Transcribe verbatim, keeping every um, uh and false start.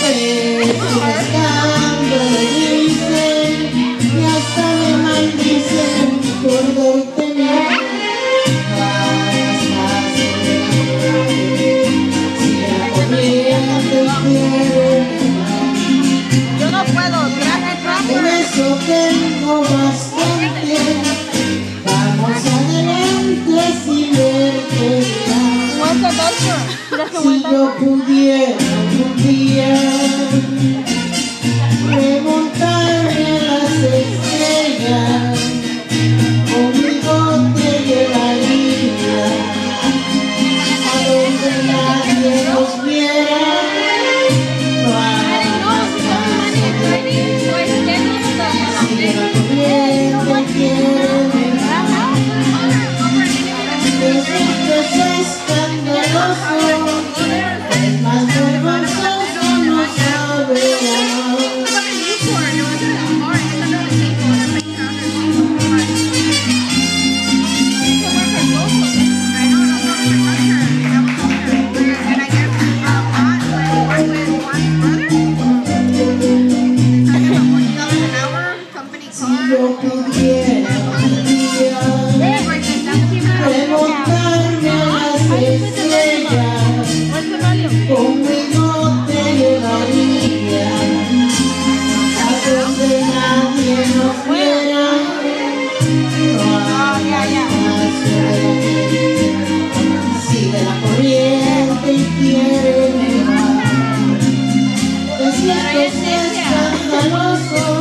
Pescando le dicen y hasta me maldicen por darte mi amor. Si la corriente quiere, yo no puedo, gracias, con eso tengo bastante. Vamos adelante sin verte ya. Si yo pudiera un día remontarme a las estrellas, conmigo te llevaría a donde nadie nos viera. No hagas más sobre ti. Si la corriente quiere, eso es escandaloso. Es más vergonzoso, no sabe amar. Si yo pudiera un día remontarme a las estrellas, conmigo te llevaría a donde nadie nos viera. No hagas más sobre ti. Sigue la corriente y quiere negar. Es cierto, es escandaloso.